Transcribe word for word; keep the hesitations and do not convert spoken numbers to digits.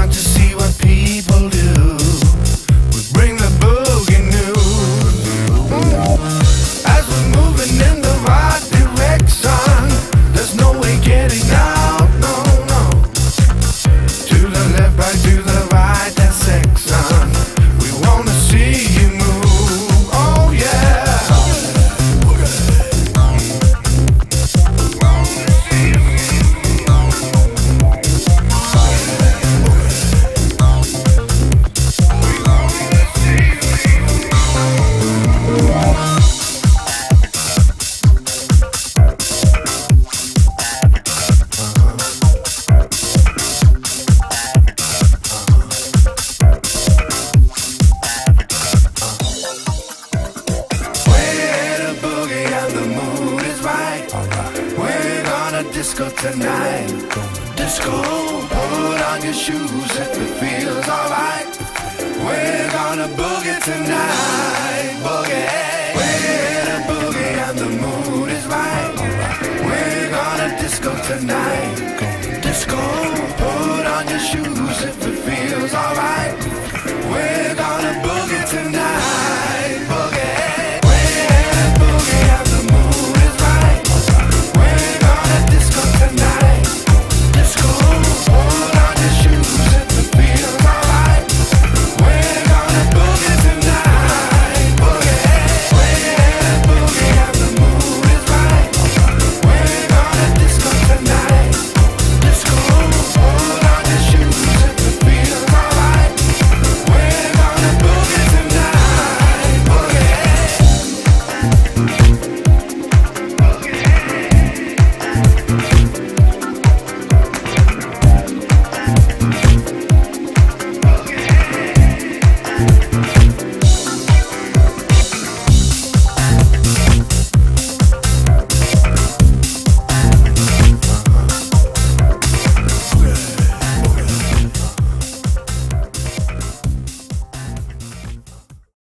want to see what people do. We bring the boogie new. As we're moving in the right direction, there's no way getting out, no, no. To the left, right, to the right, that section. We wanna see you move, oh yeah. Disco tonight, disco. Put on your shoes if it feels alright. We're gonna boogie tonight, boogie. We're gonna boogie and the mood is right. We're gonna disco tonight, disco. Put on your shoes.